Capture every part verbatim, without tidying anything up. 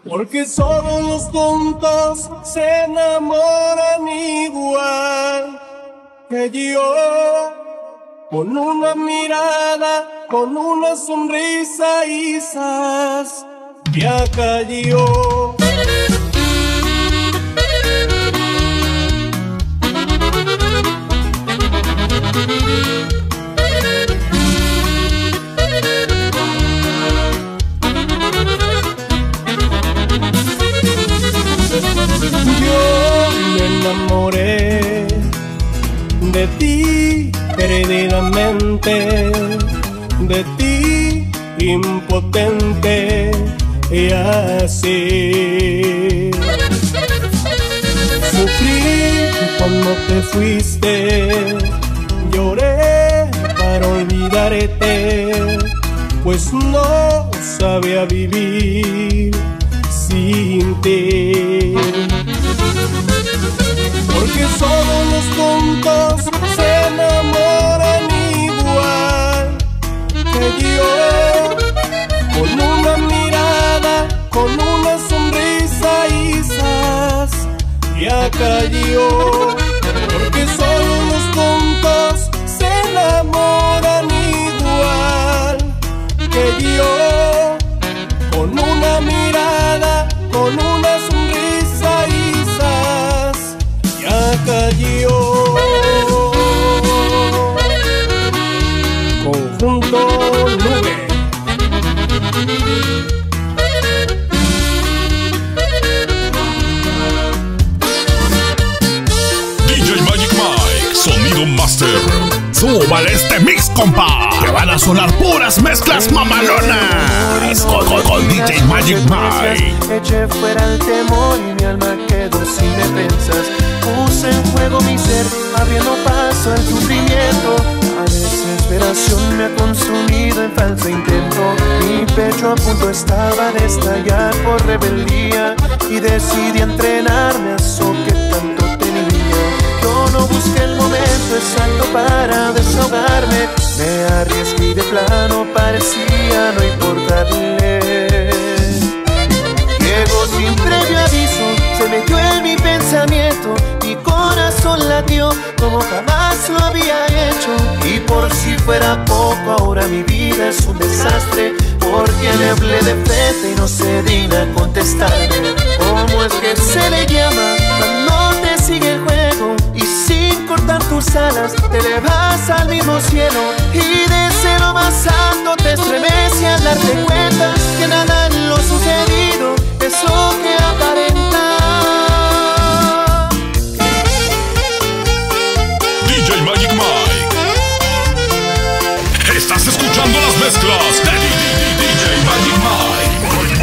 Porque solo los tontos se enamoran igual que yo. Con una mirada, con una sonrisa y zas, ya cayó. Yo me enamoré de ti perdidamente, de ti impotente y así. Sufrí cuando te fuiste, lloré para olvidarte, pues no sabía vivir sin ti. Porque solo los tontos se enamoran igual que yo. Con una mirada, con una sonrisa y zas, ya cayó. Porque solo los tontos se enamoran igual que yo. Con una mirada, con una sonrisa y zas, ya cayó. Conjunto Nube. D J Magic Mike, sonido master. Súbale este mix, compa, que van a sonar puras mezclas mamalonas. Con, con, con D J Magic Mike. Eché fuera el temor y mi alma quedó sin defensas. Puse en juego mi ser, abriendo paso al sufrimiento. La desesperación me ha consumido en falso intento. Mi pecho a punto estaba de estallar por rebeldía y decidí entrenarme a eso que tanto tenía. Yo no busqué el momento exacto para desahogarme. Me arriesgué y de plano parecía no importarle. Llegó sin previo aviso, se metió en mi pensamiento. Mi corazón latió como jamás lo había hecho. Y por si fuera poco, ahora mi vida es un desastre, porque le hablé de frente y no se digna contestarme. ¿Cómo es que se le llama cuando te sigue el juego? Y sin cortar tus alas te elevas al mismo cielo. Y desde lo más alto te estremece al darte cuenta que nada en lo sucedido es lo que aparenta. D J Magic Mike. Estás escuchando las mezclas de D J Magic Mike.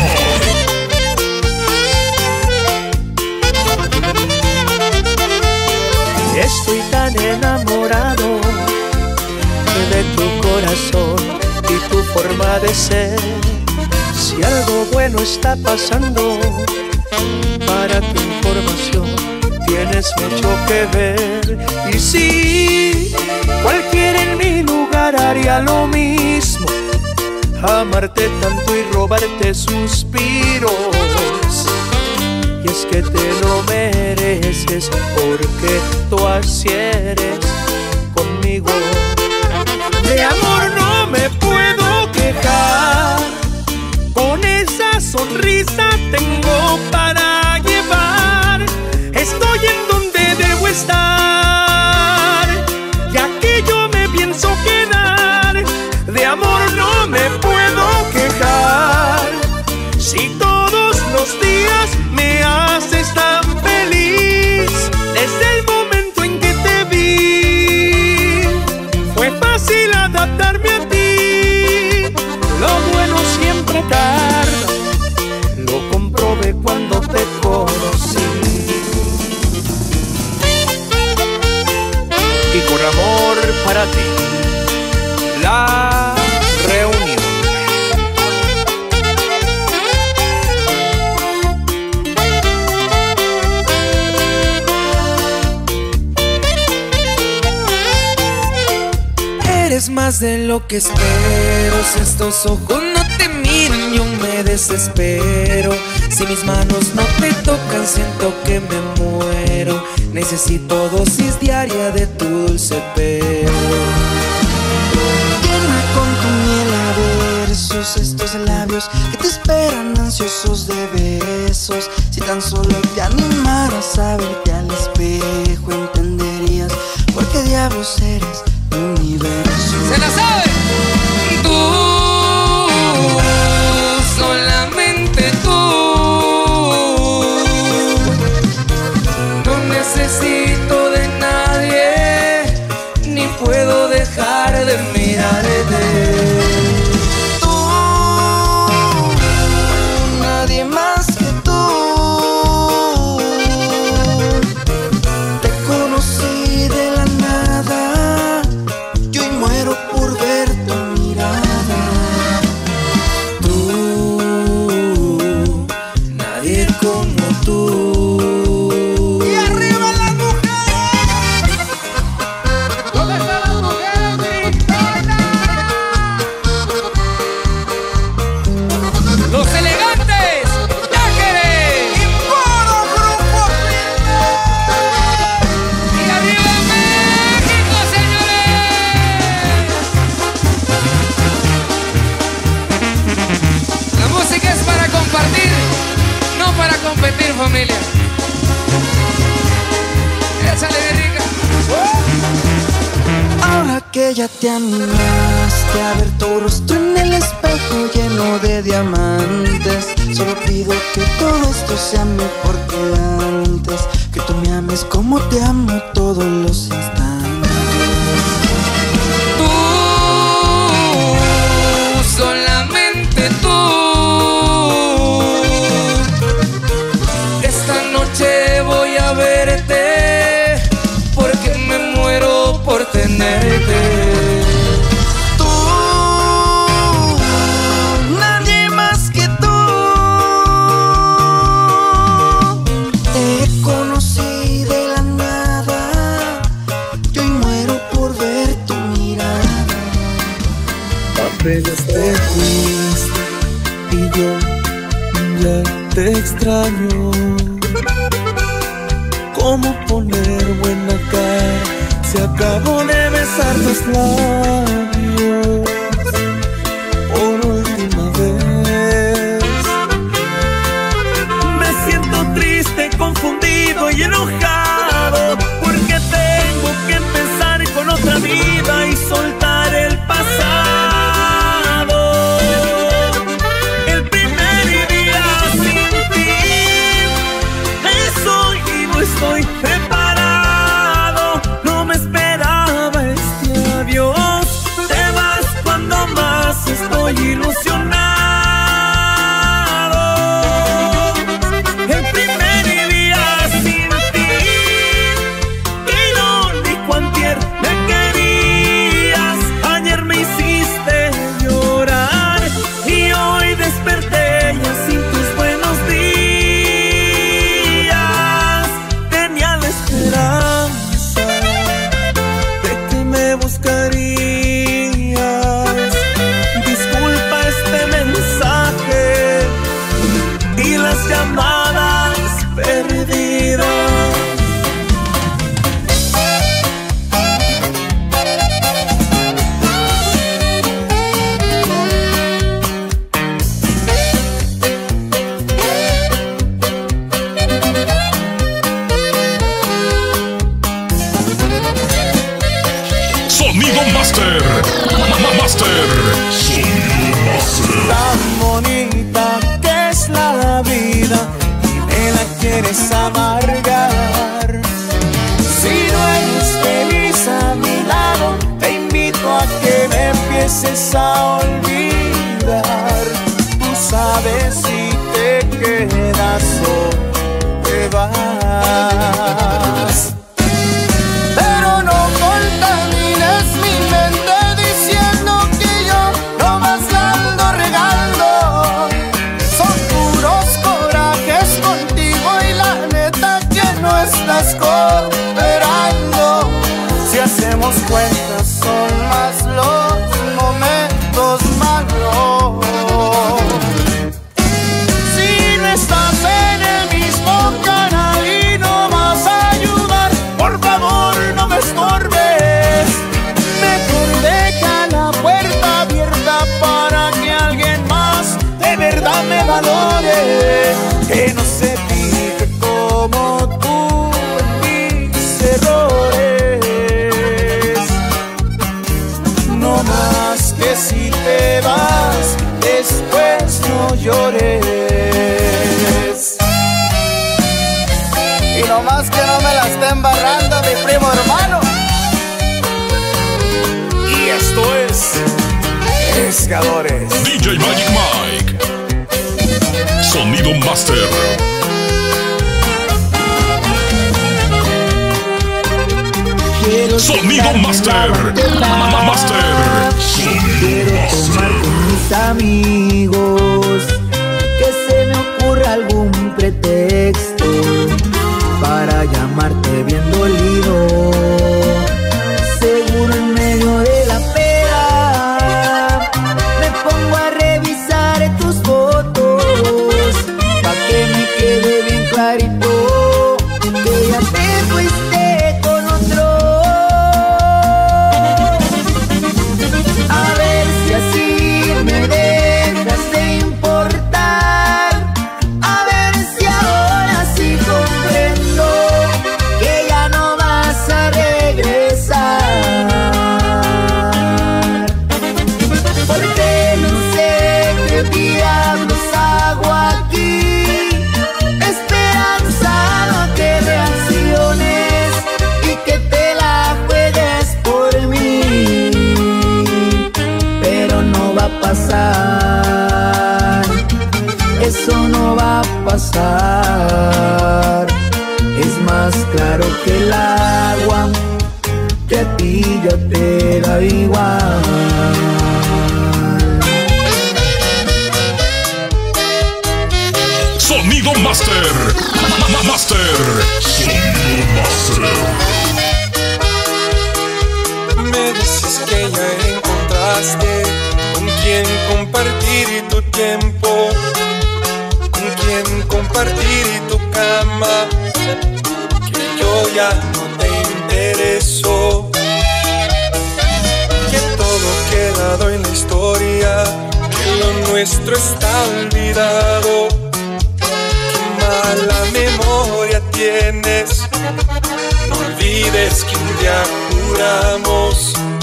Estoy tan enamorado de tu corazón y tu forma de ser. Si algo bueno está pasando, para tu información tienes mucho que ver. Y si cualquiera en mi lugar haría lo mismo, amarte tanto y robarte suspiros. Y es que te lo mereces, porque tú así eres conmigo. De amor no me puedo quejar, con esa sonrisa tengo para llevar. Estoy en donde debo estar, y aquí yo me pienso quedar. De amor no me puedo quejar, si todos los días me haces tan feliz. Desde el momento en que te vi, fue fácil adaptarme a ti. Lo bueno siempre tarda, lo comprobé cuando te conocí. Y con amor para ti, La Reunión. Eres más de lo que espero. Si estos ojos no te miran, yo me me desespero. Si mis manos no te tocan, siento que me muero. Necesito dosis diaria de tu dulce pelo. Llena con tu miel a versos estos labios que te esperan ansiosos de besos. Si tan solo te animaras a verte al espejo, entenderías por qué diablos eres mi universo. ¡Se la sabe! Tú, solamente tú. No necesito de nadie, ni puedo dejar de mirarte. Tú, nadie más que tú. Te conocí de la nada, yo hoy muero por ver tu mirada. Tú, nadie como tú. Competir, familia. Échale, rica. Ahora que ya te animaste a ver tu rostro en el espejo lleno de diamantes, solo pido que todo esto sea mejor que antes, que tú me ames como te amo todos los instantes. Tú, solamente tú. Voy a verte porque me muero por tenerte. Tú, nadie más que tú. Te conocí de la nada, yo hoy muero por ver tu mirada. Apenas te fuiste y yo ya te extraño. ¿Cómo poner buena cara si acabo de besar tus labios por última vez? Me siento triste, confundido y enojado porque tengo que empezar con otra vida y soltar el pasado. El primer día sin ti, eso y no estoy preparado, no me esperaba este adiós. Te vas cuando más estoy ilusionado. El primer día sin ti, irónico antier me querías, ayer me hiciste llorar y hoy desperté ya sin tus buenos días. De que me buscarías. Disculpa este mensaje y las llamadas perdidas. Sonido Master. Master. Sonido Master. Tan bonita que es la vida y me la quieres amargar. Si no eres feliz a mi lado, te invito a que me empieces a olvidar. Tú sabes si te quedas o te vas. Pero no contamines mi mente diciendo que yo no más la ando regando. Son puros corajes contigo y la neta que no estás cooperando. Si hacemos cuentas son más los momentos malos. llores. Y nomás que no me la esté embarrando mi primo hermano. Y esto es Pescadores. D J Magic Mike. Sonido Master. Quiero Sonido Master. Master. Quiero tomar con mis amigos, que se me ocurra algún pretexto para llamarte bien dolido. Seguro en medio de la peda me pongo a revisar tus fotos, pa' que me quede bien clarito que ya te fuiste con otro. A ver si así me dejas de importar, a ver si ahora sí comprendo que ya no vas a regresar. Porque no sé qué diablos hago aquí, esperanzado a que reacciones y que te la juegues por mí. Pero no va a pasar, eso no va a pasar. Es más claro que el agua, que a ti ya te da igual. Sonido Master. Master. Sonido Master. Me dices que ya encontraste con quien compartir tu tiempo, con quien compartir tu cama, que yo ya no te intereso, que todo quedado en la historia, que lo nuestro está olvidado. Mala memoria tienes, no olvides que un día juramos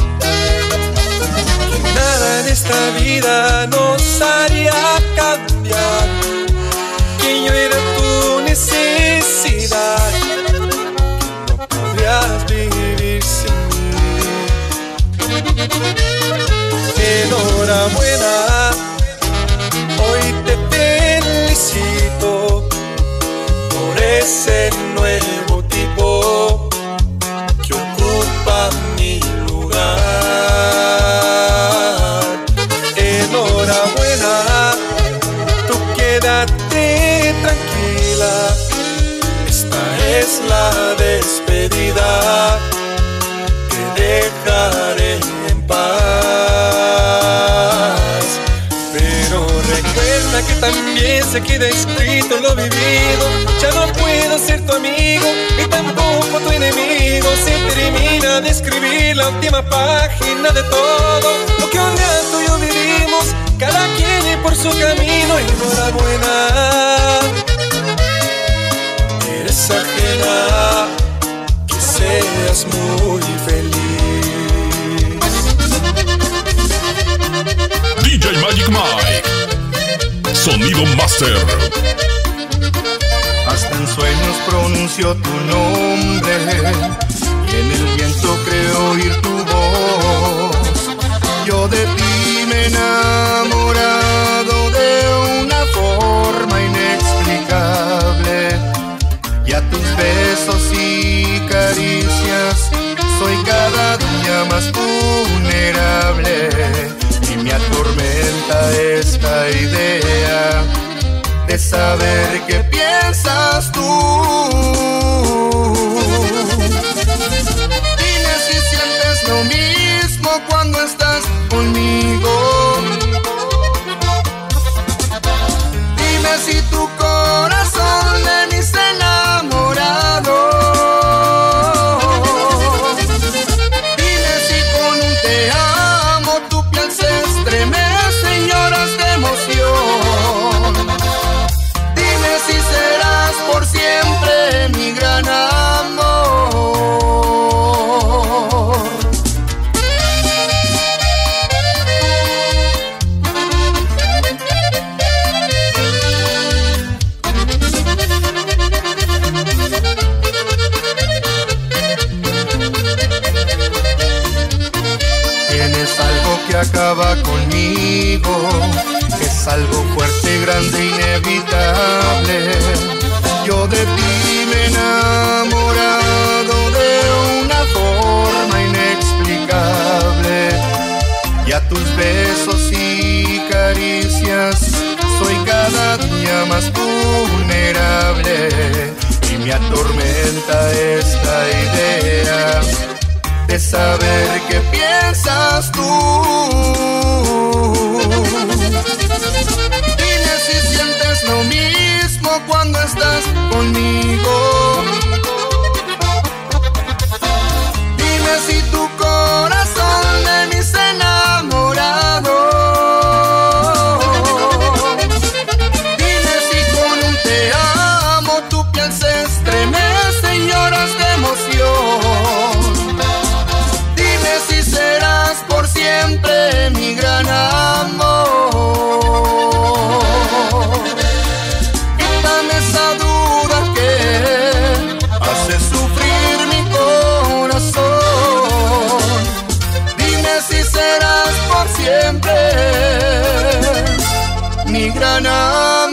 que nada en esta vida nos haría cambiar, que yo era tu necesidad, que no podrías vivir sin mí. Enhorabuena, hoy te felicito por ese nuevo tipo que ocupa mi lugar. Enhorabuena, tú quédate tranquila, esta es la despedida, te dejaré en paz. Pero recuerda que también se queda escrito lo vivido. Ya no puedo ser tu amigo y tampoco tu enemigo. Se termina de escribir la última página de todo lo que un día tú y yo vivimos, cada quien y por su camino. Enhorabuena, eres ajena, que seas muy feliz. D J Magic Mike. Sonido Master. Hasta en sueños pronuncio tu nombre y en el viento creo oír tu voz. Yo de ti me he enamorado de una forma inexplicable, y a tus besos y caricias soy cada día más vulnerable. Y me atormenta esta idea de saber qué piensas tú. Dime si sientes lo mismo cuando estás conmigo. Dime si tu corazón de mí se ha enamorado. Dime si con un te amo tu piel se estremece y lloras de emoción. Dime si serás por siempre mi conmigo, que es algo fuerte, grande, inevitable. Yo de ti me he enamorado de una forma inexplicable, y a tus besos y caricias soy cada día más vulnerable, y me atormenta esta idea de saber qué piensas tú. Dime si sientes lo mismo cuando estás conmigo. Dime si tu corazón de mí se ha enamorado. Dime si con un te amo tu piel se estremece y lloras de emoción. Dime si serás por siempre mi gran amor. Quítame esa duda que hace sufrir mi corazón. Dime si serás por siempre mi gran amor.